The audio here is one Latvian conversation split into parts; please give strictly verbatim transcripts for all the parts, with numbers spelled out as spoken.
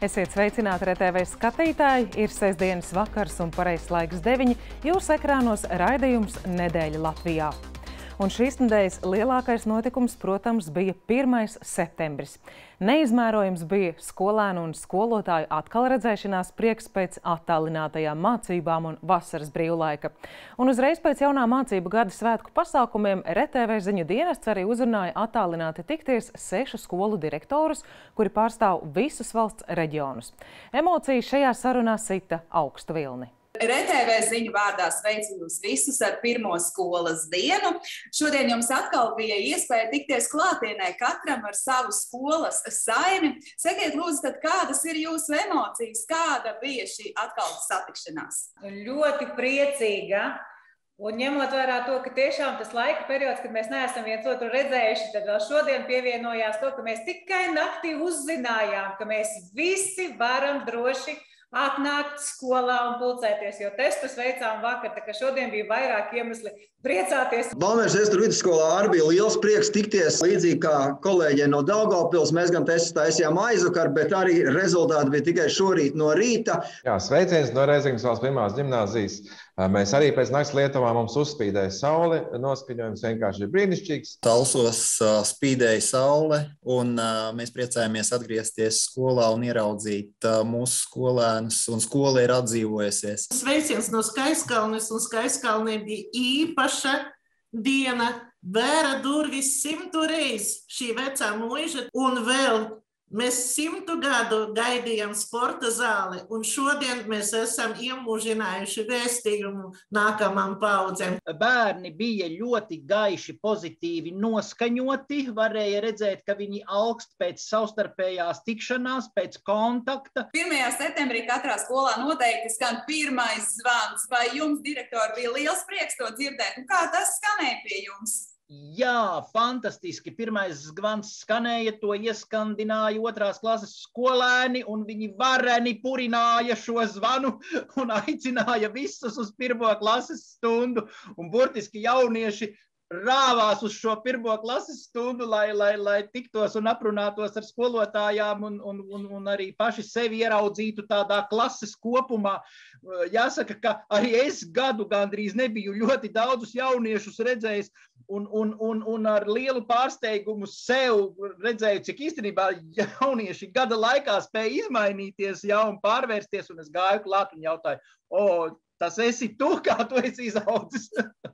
Esiet sveicināti R T V skatītāji, ir sestdienas vakars un pareizs laiks deviņi, jūsu ekrānos raidījums Nedēļa Latvijā. Un šīs nedēļas lielākais notikums, protams, bija pirmais septembris. Neizmērojams bija skolēnu un skolotāju atkal redzēšanās prieks pēc attālinātajām mācībām un vasaras brīvlaika. Un uzreiz pēc jaunā mācību gada svētku pasākumiem R T V ziņu dienests arī uzrunāja attālināti tikties sešu skolu direktorus, kuri pārstāv visus valsts reģionus. Emocijas šajā sarunā sita augstu vilni. R T V ziņu vārdā sveicu jūs visus ar pirmo skolas dienu. Šodien jums atkal bija iespēja tikties klātienē katram ar savu skolas saimi. Sakiet, lūdzu, tad kādas ir jūsu emocijas? Kāda bija šī atkal satikšanās? Ļoti priecīga. Un ņemot vērā to, ka tiešām tas laika periods, kad mēs neesam viens otru redzējuši, tad vēl šodien pievienojās to, ka mēs tikai naktī uzzinājām, ka mēs visi varam droši atnākt skolā un pulcēties, jo testus veicām vakar, tā ka šodien bija vairāk iemesli priecāties. Balmēras Esturu vidusskolā arī bija liels prieks tikties, līdzīgi kā kolēģiem no Daugavpils. Mēs gan testus taisījām aizvakar, bet arī rezultāti bija tikai šorīt no rīta. Jā, sveiciens no Reizingas valsts pirmās ģimnāzijas. Mēs arī pēc nakts Lietuvā mums uzspīdēja saule, noskaņojums vienkārši ir brīnišķīgs. Talsos spīdēja saule, un mēs priecājamies atgriezties skolā un ieraudzīt mūsu skolēnus, un skola ir atdzīvojusies. Sveiciens no Skaiskalnes, un Skaiskalnē bija īpaša diena, vēra durvis simtu reiz šī vecā mūža, un vēl mēs simtu gadu gaidījām sporta zāli, un šodien mēs esam iemūžinājuši vēstījumu nākamām paudzēm. Bērni bija ļoti gaiši, pozitīvi noskaņoti, varēja redzēt, ka viņi augst pēc savstarpējās tikšanās, pēc kontakta. pirmajā septembrī katrā skolā noteikti skan pirmais zvans. Vai jums, direktori, bija liels prieks to dzirdēt? Un kā tas skanēja pie jums? Jā, fantastiski. Pirmais zvans skanēja, to ieskandināja otrās klases skolēni, un viņi vareni purināja šo zvanu un aicināja visus uz pirmo klases stundu. Un burtiski jaunieši rāvās uz šo pirmo klases stundu, lai, lai, lai tiktos un aprunātos ar skolotājām un, un, un, un arī paši sevi ieraudzītu tādā klases kopumā. Jāsaka, ka arī es gadu gandrīz nebiju ļoti daudzus jauniešus redzējis, un, un, un, un ar lielu pārsteigumu sev redzēju, cik īstenībā jaunieši gada laikā spēja izmainīties, ja, un pārvērsties, un es gāju klāt un jautāju, o, tas esi tu, kā tu esi izaudzis?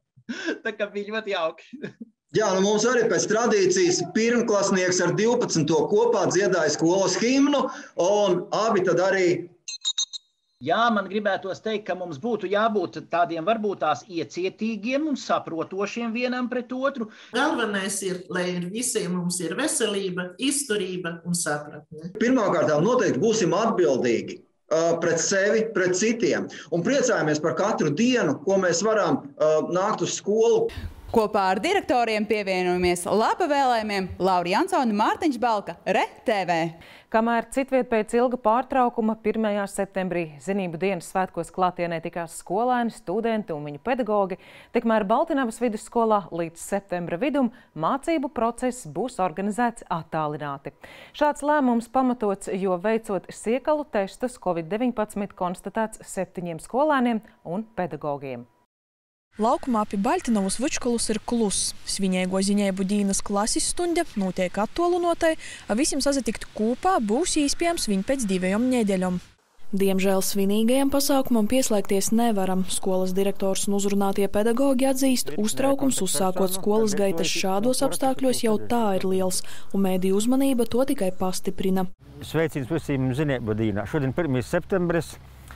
Tā kā bija ļoti jauki. Jā, nu mums arī pēc tradīcijas pirmklasnieks ar divpadsmito kopā dziedāja skolas himnu, un abi tad arī. Jā, man gribētos teikt, ka mums būtu jābūt tādiem varbūt tās iecietīgiem un saprotošiem vienam pret otru. Galvenais ir, lai visiem mums ir veselība, izturība un sapratne. Pirmkārtām noteikti būsim atbildīgi pret sevi, pret citiem. Un priecājamies par katru dienu, ko mēs varam uh, nākt uz skolu. Kopā ar direktoriem pievienojamies laba vēlējumiem Laura Jansone, Mārtiņš Balka, R T V. Kamēr citviet pēc ilga pārtraukuma pirmajā septembrī zinību dienas svētkos klātienē tikās skolēni, studenti un viņu pedagogi, tikmēr Baltinavas vidusskolā līdz septembra vidum mācību process būs organizēts attālināti. Šāds lēmums pamatots, jo veicot siekalu testus Covid deviņpadsmit konstatēts septiņiem skolēniem un pedagogiem. Laukumā pie Baltinavas vidusskolas ir kluss. Svinēgo ziņēbu dienas klases stunda notiek attolunotai, a visiem sazatikt kūpā būs iespējams viņ pēc divajām nedēļām. Diemžēl svinīgajam pasākumam pieslēgties nevaram. Skolas direktors un uzrunātie pedagogi atzīst, uztraukums uzsākot skolas gaitas šādos apstākļos jau tā ir liels, un mēdīju uzmanība to tikai pastiprina. Sveiciens visiem ziņēbu dienā. Šodien pirmais septembris,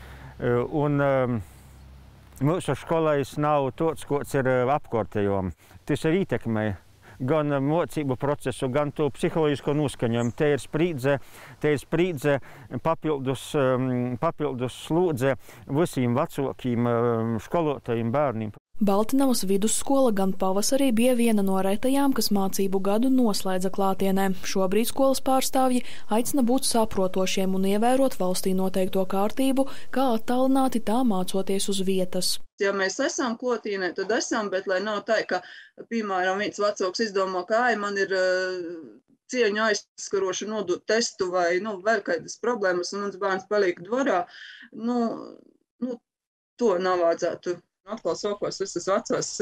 un um, mūsu skolais nav tāds, kāds ir apkārtējām. Tas ir ietekmē gan mocību procesu, gan to psiholoģisko noskaņojumu. Te ir sprīdze, te ir sprīdze papildus, papildus slūdze visiem vecākiem skolotājiem bērniem. Baltinavas vidusskola gan pavasarī bija viena no retajām, kas mācību gadu noslēdza klātienē. Šobrīd skolas pārstāvji aicina būt saprotošiem un ievērot valstī noteikto kārtību, kā attālināti tā mācoties uz vietas. Ja mēs esam klotīnē, tad esam, bet lai nav tā, ka, piemēram, viens vecāks izdomā, ka ai, man ir cieņu aizskarošu nodot testu vai, nu, vēl kādas problēmas, un mans bērns paliek dvorā, nu, nu, to nav vajadzētu. Atkal sokos visas vecās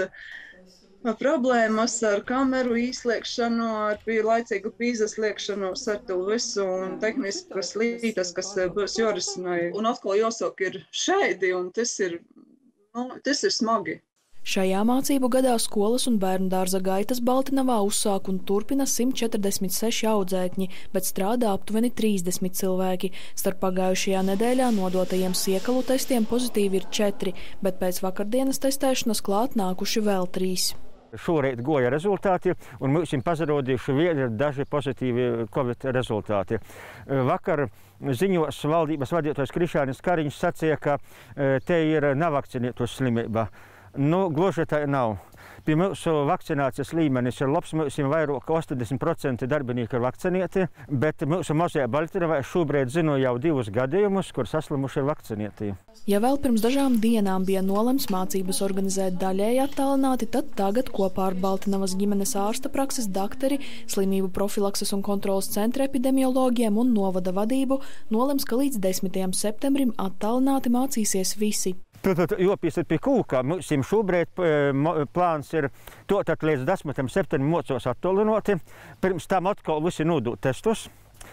problēmas ar kameru īslēgšanu, ar laicīgu pīzes liekšanos, ar to visu un tehniskas lietas, kas būs jārisina. Un atkal jāsaka ir šeidi, un tas ir, nu, tas ir smagi. Šajā mācību gadā skolas un bērnu dārza gaitas Baltinavā uzsāk un turpina simt četrdesmit seši audzēkņi, bet strādā aptuveni trīsdesmit cilvēki. Starp pagājušajā nedēļā nodotajiem siekalu testiem pozitīvi ir četri, bet pēc vakardienas testēšanas klāt nākuši vēl trīs. Šorīt goja rezultāti, un mums ir pazarodījuši vēl daži pozitīvi Covid rezultāti. Vakar ziņos valdības vadītājs Krišānis Kariņš sacīja, ka te ir navakcinēto slimība. Nu, gluži tā nav. Pie mūsu vakcinācijas līmenis ir labs, mums ir vairāk kā astoņdesmit procenti darbinieki ir vakcinēti, bet mūsu mazajā Baltinavā šobrīd zinu jau divus gadījumus, kur saslimuši ir vakcinēti. Ja vēl pirms dažām dienām bija nolemts mācības organizēt daļēji attālināti, tad tagad kopā ar Baltinavas ģimenes ārsta prakses dakteri, slimību profilakses un kontrolas centra epidemiologiem un novada vadību nolems, ka līdz desmitajam septembrim attālināti mācīsies visi. Jopīs ir pie kūkā. Mums šobrīd plāns ir to, tad līdz desmitajam septembrim mocos attālinoti. Pirms tam atkal visi nodot testus.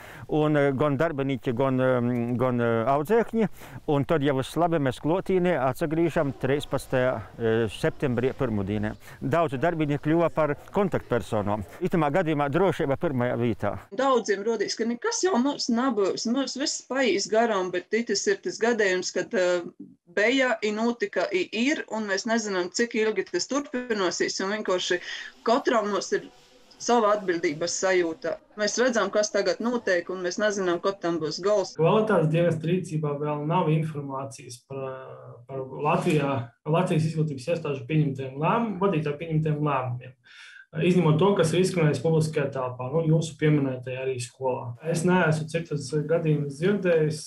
Un gan darbinīki, gan, gan audzēkņi. Un tad jau uz labi mēs klotīnē atsagrīžam trīspadsmitajā septembrī pirmdienā. Daudz darbinieki kļuva par kontaktpersonām. Itamā gadījumā drošība pirmajā vietā. Daudziem rodīs, ka nekas jau mums nebūs. Mums viss paies garām, bet tas ir tas gadījums, kad bija, i notika, i ir, un mēs nezinām, cik ilgi tas turpinosies. Un vienkārši katram mums ir sava atbildības sajūta. Mēs redzam, kas tagad notiek, un mēs nezinām, kad tam būs gals. Kvalitātes dienesta rīcībā vēl nav informācijas par, par Latvijā, Latvijas izglītības iestāžu pieņemtiem lēmumiem, vadītāju pieņemtiem lēmumiem. Izņemot to, kas ir izskanējis publiskajā telpā, nu, jūsu pieminētajā arī skolā. Es neesmu citas gadījumus dzirdējis.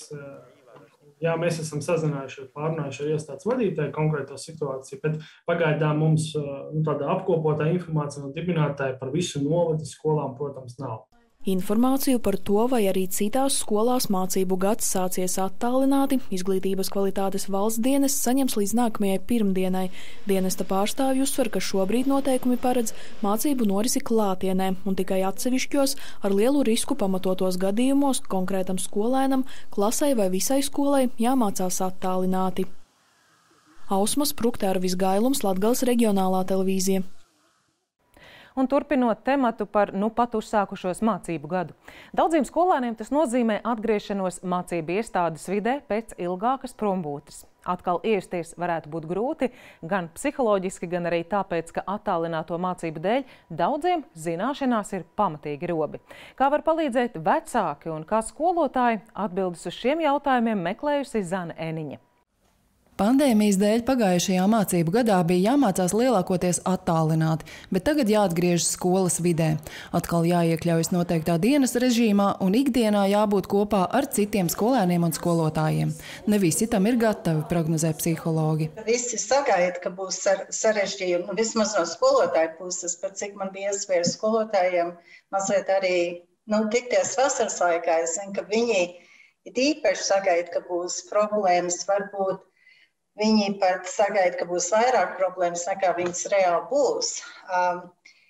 Jā, mēs esam sazinājuši, pārunājuši ar iestādes vadītāju konkrēto situāciju, bet pagaidām mums nu, tāda apkopotā informācija no dibinātāja par visu novadu skolām, protams, nav. Informāciju par to, vai arī citās skolās mācību gads sācies attālināti, Izglītības kvalitātes valsts dienests saņems līdz nākamajai pirmdienai. Dienesta pārstāvji uzsver, ka šobrīd noteikumi paredz mācību norisi klātienē un tikai atsevišķos ar lielu risku pamatotos gadījumos konkrētam skolēnam, klasei vai visai skolai jāmācās attālināti. Ausma Sprukte, Arvis Gailums, Latgales reģionālā televīzija. Un turpinot tematu par nu pat uzsākušos mācību gadu. Daudziem skolēniem tas nozīmē atgriešanos mācību iestādes vidē pēc ilgākas prombūtnes. Atkal ierasties varētu būt grūti, gan psiholoģiski, gan arī tāpēc, ka attālināto mācību dēļ daudziem zināšanās ir pamatīgi robi. Kā var palīdzēt vecāki un kā skolotāji, atbildes uz šiem jautājumiem meklējusi Zana Eniņa. Pandēmijas dēļ pagājušajā mācību gadā bija jāmācās lielākoties attālināti, bet tagad jāatgriežas skolas vidē. Atkal jāiekļaujas noteiktā dienas režīmā un ikdienā jābūt kopā ar citiem skolēniem un skolotājiem. Ne visi tam ir gatavi, prognozē psihologi. Visi sagaida, ka būs sarežģījumi, nu, vismaz no skolotāju puses, par cik man bija iespējas skolotājiem mazliet arī nu, tikties vasaras laikā. Es zinu, ka viņi īpaši sagaida, ka būs problēmas, varbūt viņi pat sagaida, ka būs vairāk problēmas, nekā viņas reāli būs. Um,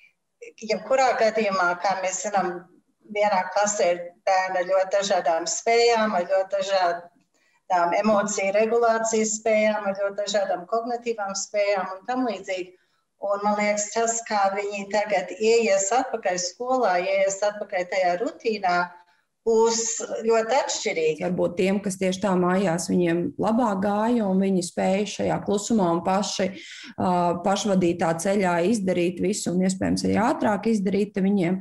jebkurā gadījumā, kā mēs zinām, vienā klasē ir bērni ar ļoti dažādām spējām, ar ļoti dažādām emociju regulācijas spējām, ar ļoti dažādām kognitīvām spējām un tam līdzīgi. Un man liekas, tas, kā viņi tagad ieies atpakaļ skolā, ieies atpakaļ tajā rutīnā, būs ļoti atšķirīgi. Varbūt tiem, kas tieši tā mājās, viņiem labāk gāja un viņi spēja šajā klusumā un paši uh, pašvadītā ceļā izdarīt visu un iespējams arī ātrāk izdarīt, viņiem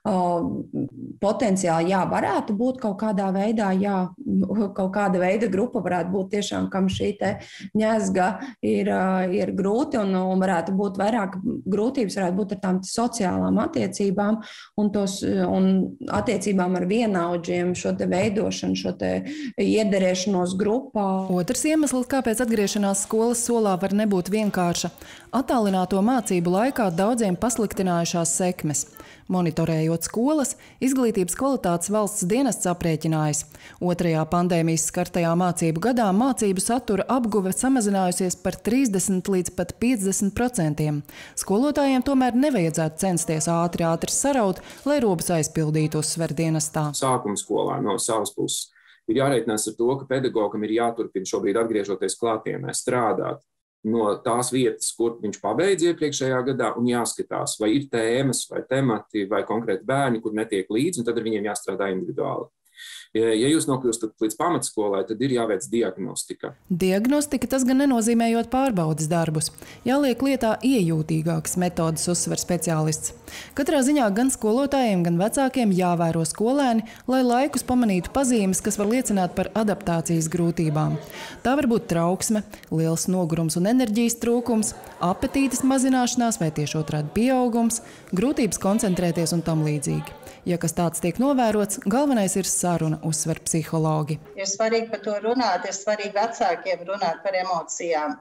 uh, potenciāli jā, varētu būt kaut kādā veidā, jā, kaut kāda veida grupa varētu būt tiešām, kam šī te ņēzga ir, uh, ir grūti un, un varētu būt vairāk grūtības, varētu būt ar tām sociālām attiecībām un, tos, un attiecībām ar vienā šo te veidošanu, šo te iederēšanos grupā. Otrs iemesls, kāpēc atgriešanās skolas solā var nebūt vienkārša. Attālināto mācību laikā daudziem pasliktinājušās sekmes. Monitorējot Atvēlējot skolas, Izglītības kvalitātes valsts dienests aprēķinājis. Otrajā pandēmijas skartajā mācību gadā mācību satura apguve samazinājusies par trīsdesmit līdz pat piecdesmit procentiem. Skolotājiem tomēr nevajadzētu censties ātri ātri saraut, lai robas aizpildītu, uzsver dienestā. Sākuma skolā no savas puses ir jārēķinās ar to, ka pedagogam ir jāturpina šobrīd atgriežoties klātienē strādāt no tās vietas, kur viņš pabeidz iepriekšējā gadā, un jāskatās, vai ir tēmas, vai temati, vai konkrēti bērni, kur netiek līdzi, un tad ar viņiem jāstrādā individuāli. Ja jūs nokļūstat līdz pamatskolai, tad ir jāveic diagnostika. Diagnostika tas gan nenozīmējot pārbaudes darbus. Jāliek lietā iejūtīgākas metodas, uzsver speciālists. Katrā ziņā gan skolotājiem, gan vecākiem jāvēro skolēni, lai laikus pamanītu pazīmes, kas var liecināt par adaptācijas grūtībām. Tā var būt trauksme, liels nogurums un enerģijas trūkums, apetītes mazināšanās vai tieši otrādi pieaugums, grūtības koncentrēties un tam līdzīgi. Ja kas tāds tiek novērots, galvenais ir saruna, uzsver psihologi. Ir svarīgi par to runāt, ir svarīgi vecākiem runāt par emocijām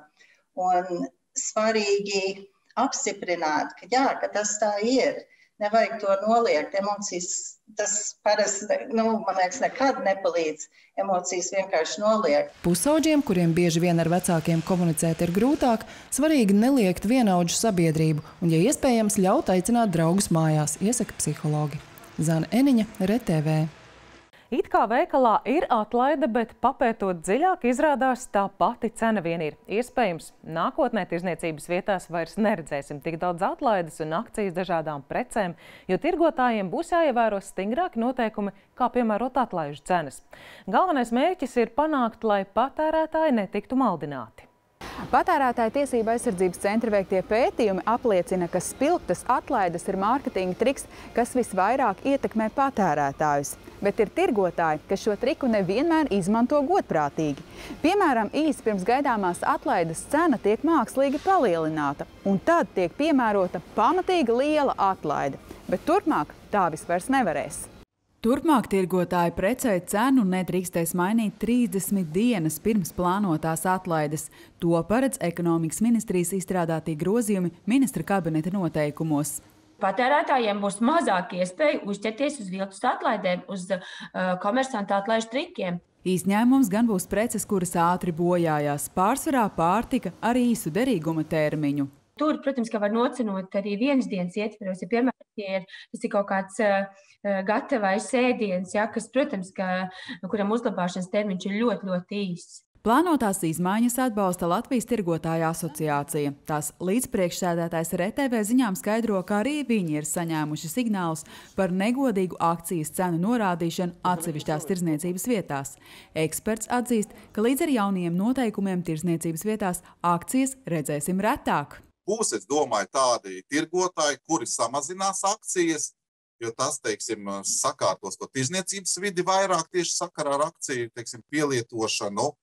un svarīgi apstiprināt, ka jā, ka tas tā ir. Nevajag to noliegt. Emocijas, tas parasti, nu, man liekas, nekad nepalīdz. Emocijas vienkārši noliegt. Pusauģiem, kuriem bieži vien ar vecākiem komunicēt ir grūtāk, svarīgi neliegt vienaudžu sabiedrību un, ja iespējams, ļaut aicināt draugus mājās, iesaka psihologi. Zana Eniņa, R T V. It kā veikalā ir atlaide, bet papētot dziļāk izrādās tā pati cena vien ir. Iespējams, nākotnē tirzniecības vietās vairs neredzēsim tik daudz atlaides un akcijas dažādām precēm, jo tirgotājiem būs jāievēro stingrāki noteikumi, kā piemērot atlaižu cenas. Galvenais mērķis ir panākt, lai patērētāji netiktu maldināti. Patērētāju tiesība aizsardzības centra veiktie pētījumi apliecina, ka spilgtas atlaides ir mārketinga triks, kas visvairāk ietekmē patērētājus. Bet ir tirgotāji, kas šo triku nevienmēr izmanto godprātīgi. Piemēram, īsi pirms gaidāmās atlaides cena tiek mākslīgi palielināta, un tad tiek piemērota pamatīga liela atlaide. Bet turpmāk tā vis vairs nevarēs. Turpmāk tirgotāji precēja cenu nedrīkstēs mainīt trīsdesmit dienas pirms plānotās atlaides. To paredz ekonomikas ministrijas izstrādātie grozījumi ministra kabineta noteikumos. Patērētājiem būs mazāk iespēja uzķerties uz viltus atlaidēm, uz uh, komersantu atlaižu trikiem. Izņēmums gan būs preces, kuras ātri bojājās, pārsvarā pārtika ar īsu derīguma termiņu. Tur, protams, ka var nocenot arī vienas dienas ietveros, ja piemēram, ja ir, tas ir kaut kāds uh, gatavais ēdiens, ja, kas, protams, ka, kuram uzglabāšanas termiņš ir ļoti, ļoti īss. Plānotās izmaiņas atbalsta Latvijas tirgotāju asociācija. Tās līdzpriekšsēdētājs R T V ziņām skaidro, ka arī viņi ir saņēmuši signālus par negodīgu akcijas cenu norādīšanu atsevišķās tirdzniecības vietās. Eksperts atzīst, ka līdz ar jaunajiem noteikumiem tirdzniecības vietās akcijas redzēsim retāk. Būs, es domāju, tādi tirgotāji, kuri samazinās akcijas, jo tas, teiksim, sakārtos to tirdzniecības vidi vairāk tieši sakarā ar akciju, teiksim, pielietošanu.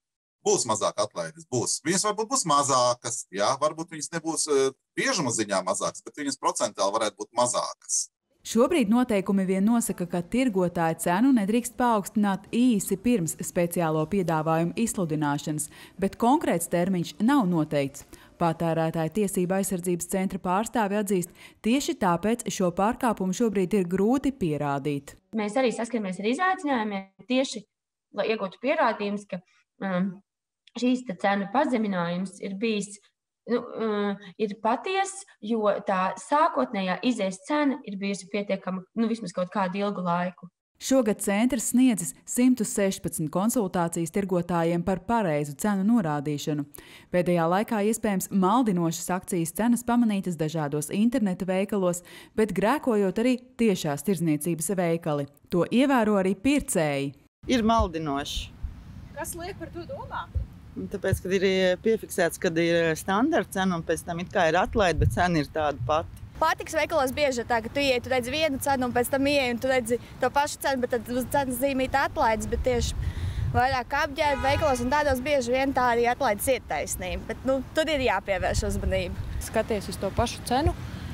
Būs mazāk atlaides, būs. Viņas varbūt būs mazākas, jā, varbūt viņas nebūs biežuma ziņā mazākas, bet viņas procentāli varētu būt mazākas. Šobrīd noteikumi vien nosaka, ka tirgotāja cenu nedrīkst paaugstināt īsi pirms speciālo piedāvājumu izsludināšanas, bet konkrēts termiņš nav noteikts. Patērētāju tiesība aizsardzības centra pārstāvi atzīst, tieši tāpēc šo pārkāpumu šobrīd ir grūti pierādīt. Mēs arī saskaramies ar izaicinājumiem tieši, lai iegūtu pierādījumus, ka um, šīs cenu pazeminājums ir bijis nu, uh, ir patiess, jo tā sākotnējā izējas cena ir bijusi pietiekama nu, vismaz kaut kādu ilgu laiku. Šogad centrs sniedzis simt sešpadsmit konsultācijas tirgotājiem par pareizu cenu norādīšanu. Pēdējā laikā iespējams maldinošas akcijas cenas pamanītas dažādos interneta veikalos, bet grēkojot arī tiešās tirdzniecības veikali. To ievēro arī pircēji. Ir maldinoši. Kas liek par to domāt? Tāpēc, kad ir piefiksēts, kad ir standarta cena un pēc tam it kā ir atlaide, bet cena ir tāda pati. Pārtikas veikalos bieži ir tā, ka tu ieej, tu redzi vienu cenu un pēc tam ieej un tu redzi to pašu cenu, bet tad uz cenas zīmīt atlaides, bet tieši vairāk apģērba veikalos un tādos bieži vien tā arī atlaides ir taisnība. Bet nu, tur ir jāpievērš uzmanība. Skaties uz to pašu cenu,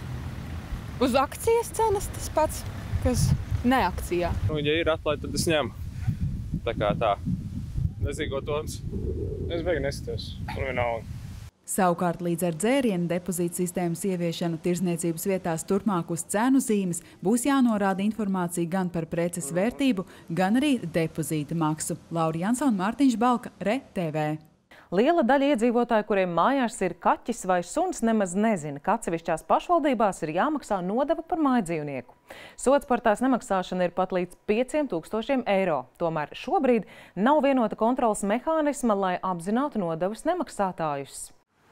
uz akcijas cenas tas pats, kas ne akcijā. Nu, ja ir atlaide, tad es ņemu. Tā kā tā, nezīgotons. Es beigi nesitos, un vienalga. Savukārt līdz ar dzērienu depozītu sistēmas ieviešanu tirdzniecības vietās turpmāk uz cenu zīmes būs jānorāda informācija gan par preces vērtību, gan arī depozīta maksu. Laura Jansona, Mārtiņš Balka, R T V. Liela daļa iedzīvotāju, kuriem mājās ir kaķis vai suns, nemaz nezina, ka atsevišķās pašvaldībās ir jāmaksā nodeva par mājdzīvnieku. Sods par tās nemaksāšanu ir pat līdz pieciem tūkstošiem eiro. Tomēr šobrīd nav vienota kontrolas mehānisma, lai apzinātu nodevas nemaksātājus.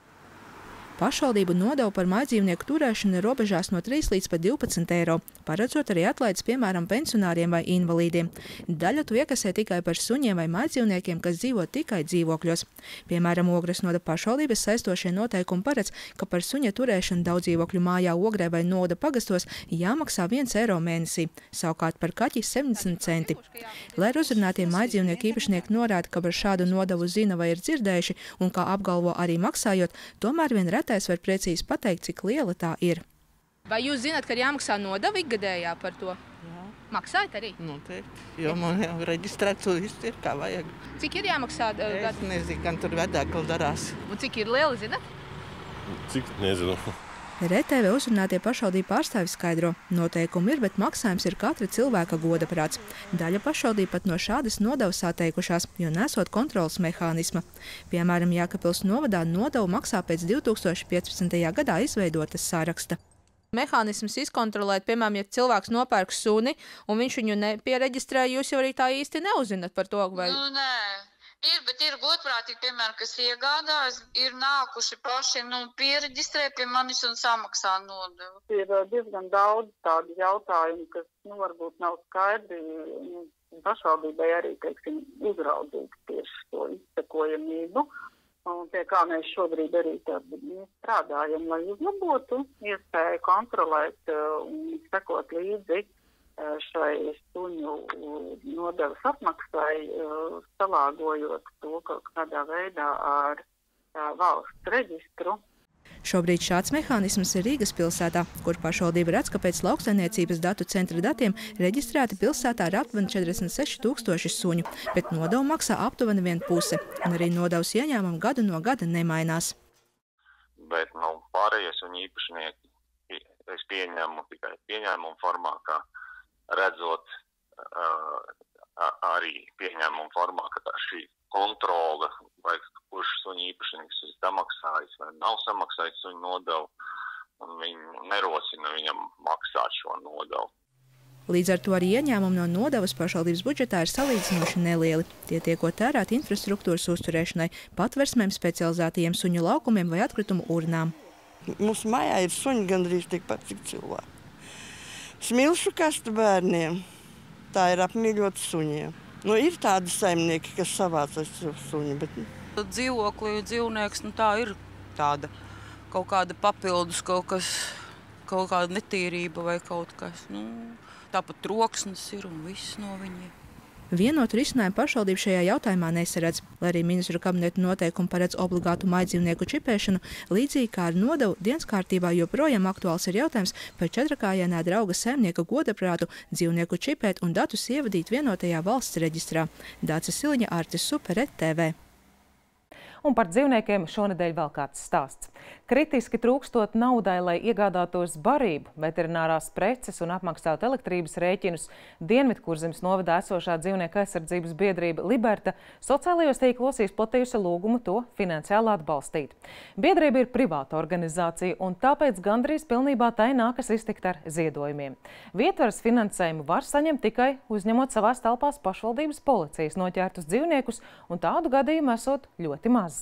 Pašvaldību nodevu par mājdzīvnieku turēšanu ir robežās no trīs līdz pat divpadsmit eiro, paredzot arī atlaides, piemēram, pensionāriem vai invalīdiem. Daļa to iekasē tikai par suņiem vai mājdzīvniekiem, kas dzīvo tikai dzīvokļos. Piemēram, Ogres novada pašvaldības saistošie noteikumi paredz, ka par suņa turēšanu daudzdzīvokļu mājā Ogrē vai novada pagastos jāmaksā viens eiro mēnesī, savukārt par kaķi septiņdesmit centi. Lai uzrunātie mājdzīvnieku īpašnieki norāda, ka par šādu nodevu zina vai ir dzirdējuši un kā apgalvo arī maksājot, tomēr vien reti var precīzi pateikt, cik liela tā ir. Vai jūs zināt, ka ir jāmaksā nodeva ikgadējā par to? Jā. Maksājat arī? Noteikti, jo man jau reģistrēts un viss ir kā vajag. Cik ir jāmaksā? Es nezinu, gan tur vedākli darās. Un cik ir liela, zināt? Cik, nezinu. R T V uzrunātie pašvaldību pārstāvi skaidro. Noteikumi ir, bet maksājums ir katra cilvēka godaprāts. Daļa pašvaldību pat no šādas nodevas atteikušās, jo nesot kontrolas mehānisma. Piemēram, Jēkabpils novadā nodevu maksā pēc divi tūkstoši piecpadsmitajā gadā izveidotas saraksta. Mehānisms izkontrolēt, piemēram, ja cilvēks nopērk suni un viņš viņu nepiereģistrē, jūs jau arī tā īsti neuzināt par to, vai... Nu, nē. Ir, bet ir godprātīgi, piemēram, kas iegādājas, ir nākuši paši, nu, piereģistrē pie manis un samaksā nodevu. Ir diezgan daudz tādu jautājumu, kas, nu, varbūt nav skaidri, nu, pašvaldībai arī, teiksim, uzraudzīt tieši to izsekojamību. Un pie kā mēs šobrīd arī tādi strādājam, lai uzlabotu iespēju kontrolēt un sekot līdzi šai suņu nodevas apmaksai, salāgojot to kaut kādā veidā ar valsts reģistru. Šobrīd šāds mehānisms ir Rīgas pilsētā, kur pašvaldība redz, ka pēc lauksaimniecības datu centra datiem reģistrēti pilsētā ir aptuveni četrdesmit seši tūkstoši suņu, bet nodevu maksā aptuveni vien puse, un arī nodevas ieņēmumi gadu no gada nemainās. Bet, nu, pārējie suņu īpašnieki es pieņemu tikai pieņēmumu formā, kā redzot uh, arī pieņēmumu formā, ka tā šī kontrole, vai kurš suņu īpašnieks ir samaksājis vai nav samaksājis suņu nodevu, un viņi nerosina viņam maksāt šo nodevu. Līdz ar to arī ieņēmumi no nodevas pašvaldības budžetā ir salīdzinoši nelieli. Tie tiekot tērēti infrastruktūras uzturēšanai, patversmēm, specializētajiem suņu laukumiem vai atkritumu urnām. Mums mājā ir suņi gandrīz tikpat, cik cilvēki. Smilšu kastu bērniem, tā ir apmīļota suņiem. Nu, ir tādi saimnieki, kas savācas suņi, bet... Dzīvokli, dzīvnieks, nu tā ir tāda kaut kāda papildus, kaut kas, kaut kāda netīrība vai kaut kas, nu, tāpat troksnis ir un viss no viņiem. Vienotu risinājumu pašvaldība šajā jautājumā nesaredz, lai arī ministru kabineta noteikumi paredz obligātu mājdzīvnieku čipēšanu, līdzīgi kā ar nodevu dienas kārtībā joprojām aktuāls ir jautājums par četrakājainā drauga saimnieka godaprātu dzīvnieku čipēt un datus ievadīt vienotajā valsts reģistrā. Dāca Siliņa, Artis Super, R T V. Un par dzīvniekiem šonedēļ vēl kāds stāsts. Kritiski trūkstot naudai, lai iegādātos barību, veterinārās preces un apmaksātu elektrības rēķinus, Dienvidkurzemes novadā esošā dzīvnieku aizsardzības biedrība Liberta sociālajos tīklos izplatījusi lūgumu to finansiāli atbalstīt. Biedrība ir privāta organizācija, un tāpēc gandrīz pilnībā tai nākas iztikt ar ziedojumiem. Vietvaras finansējumu var saņemt tikai uzņemot savās telpās pašvaldības policijas noķertus dzīvniekus, un tādu gadījumu esot ļoti maz.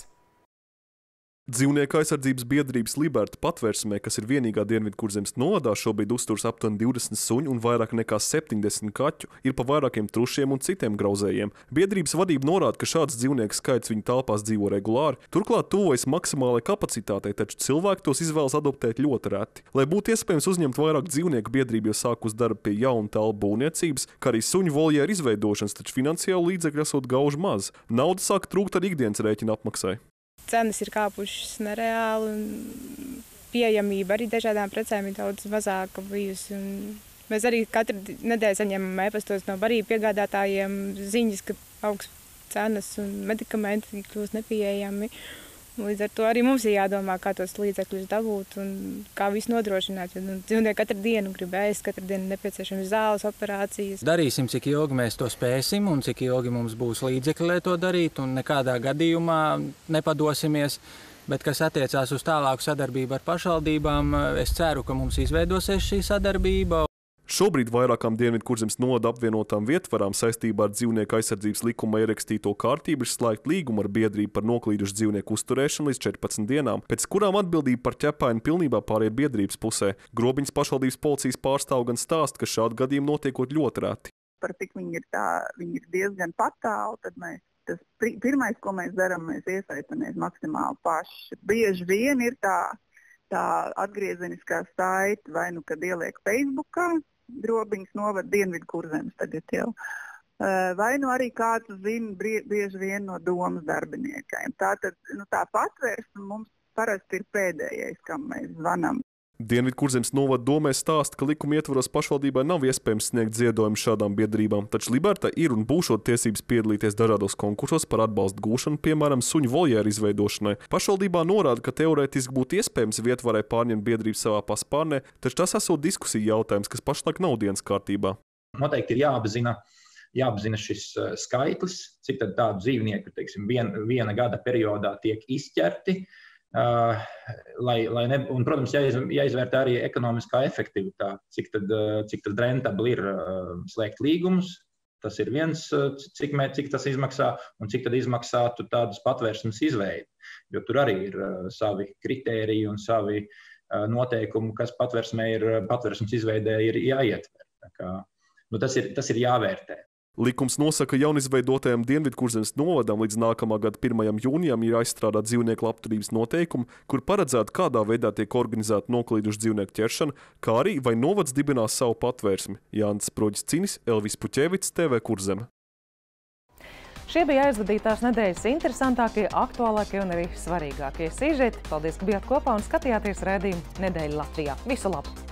Dzīvnieku aizsardzības biedrības Liberta patvērsmē, kas ir vienīgā Dienvidkurzemes novadā, šobrīd uzturas aptuveni divdesmit suņu un vairāk nekā septiņdesmit kaķu, ir pa vairākiem trušiem un citiem grauzējiem. Biedrības vadība norāda, ka šāds dzīvnieku skaits viņu telpās dzīvo regulāri, turklāt tuvojas maksimālai kapacitātei, taču cilvēki tos izvēlas adoptēt ļoti reti. Lai būtu iespējams uzņemt vairāk dzīvnieku, biedrība jau sākus darbu pie jaunu telpu būvniecības, kā arī suņu voljēru izveidošanas, taču finansiāli līdzekļi esot gauži maz. Nauda sāk trūkt ar ikdienas rēķina apmaksai. Cenas ir kāpušas nereāli un pieejamība arī dažādām precēm ir daudz mazāka bijusi. Un mēs arī katru nedēļu saņemam e-pastos no barību piegādātājiem ziņas, ka augsts cenas un medikamenti kļūst nepieejami. Līdz ar to arī mums ir jādomā, kā tos līdzekļus dabūt un kā visu nodrošināt. Jo nu, dzīvnieki katru dienu grib ēst, katru dienu nepieciešams zāles, operācijas. Darīsim, cik ilgi mēs to spēsim un cik ilgi mums būs līdzekļi, lai to darītu, un nekādā gadījumā nepadosimies. Bet, kas attiecās uz tālāku sadarbību ar pašvaldībām, es ceru, ka mums izveidosies šī sadarbība. Šobrīd vairākām Dienvidkurzemes novada apvienotām vietvarām saistībā ar dzīvnieku aizsardzības likuma ierakstīto kārtību ir slēgt līgumu ar biedrību par noklīdušu dzīvnieku uzturēšanu līdz četrpadsmit dienām, pēc kurām atbildība par ķepaini pilnībā pāriet biedrības pusē. Grobiņas pašvaldības policijas pārstāv gan stāst, ka šādi gadījumi notiekot ļoti reti. Par cik viņi ir, tā, viņi ir diezgan patāli, tad mēs, tas pirmais, ko mēs darām, mēs iesaistamies maksimāli paši. Bieži vien ir tā, tā atgriezeniskā saite, vai nu, kad ieliek Facebookā, Grobiņas novada Dienvidkurzemes tagad jau. Vai nu arī kāds zina bieži vien no domas darbiniekiem. Tātad nu, tā patvērsme mums parasti ir pēdējais, kam mēs zvanam. Dienvidkurzemes novada domē stāsta, ka likuma ietvaros pašvaldībai nav iespējams sniegt ziedojumu šādām biedrībām, taču Liberta ir un būšot tiesības piedalīties dažādos konkursos par atbalstu gūšanu, piemēram, suņu voljēru izveidošanai. Pašvaldībā norāda, ka teorētiski būtu iespējams vietvarai pārņemt biedrību savā paspārnē, taču tas esot diskusija jautājums, kas pašlaik nav dienas kārtībā. Noteikti ir jāapzina, jāapzina šis skaitlis, cik tad tādu dzīvnieku, teiksim, vien, viena gada periodā tiek izķerti. Uh, lai, lai ne, un, protams, jāiz, jāizvērtē arī ekonomiskā efektivitāte, cik tad, cik tad rentabli ir uh, slēgt līgumus. Tas ir viens, cik, mē, cik tas izmaksā un cik tad izmaksātu tādas patvērsmes izveidi. Jo tur arī ir uh, savi kritēriji un savi uh, noteikumi, kas patvērsmē ir, patvērsmes izveidē ir jāietver. Tā kā, nu, tas, ir, tas ir jāvērtē. Likums nosaka, ka jaunizveidotajam Dienvidkurzemes novadam līdz nākamā gada pirmajam jūnijam ir jāizstrādā dzīvnieku labturības noteikumi, kur paredzētu, kādā veidā tiek organizēta noklīdušu dzīvnieku ķeršana, kā arī vai novads dibinās savu patvērsmi. Jānis Proģis-Cinis, Elvis Puķevits, T V Kurzeme. Šie bija aizvadītās nedēļas interesantākie, aktuālākie un arī svarīgākie sižeti. Paldies, ka bijāt kopā un skatījāties raidījumu Nedēļa Latvijā. Visu labu!